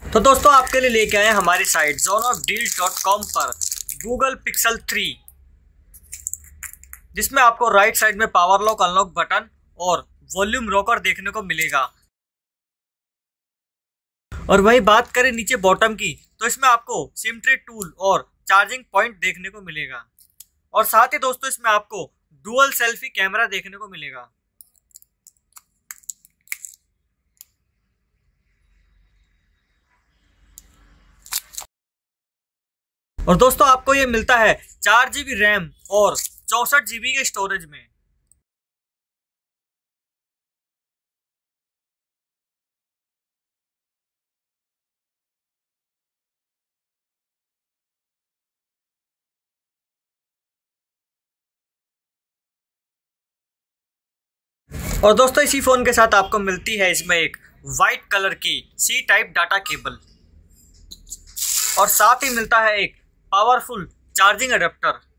तो दोस्तों आपके लिए लेके आए हैं हमारी साइट zoneofdeals.com पर गूगल पिक्सल 3, जिसमें आपको राइट साइड में पावर लॉक अनलॉक बटन और वॉल्यूम रॉकर देखने को मिलेगा। और वही बात करें नीचे बॉटम की, तो इसमें आपको सिम ट्रे टूल और चार्जिंग पॉइंट देखने को मिलेगा। और साथ ही दोस्तों इसमें आपको डुअल सेल्फी कैमरा देखने को मिलेगा। और दोस्तों आपको ये मिलता है 4 GB रैम और 64 GB के स्टोरेज में। और दोस्तों इसी फोन के साथ आपको मिलती है इसमें एक वाइट कलर की सी टाइप डाटा केबल और साथ ही मिलता है एक पावरफुल चार्जिंग अडेप्टर।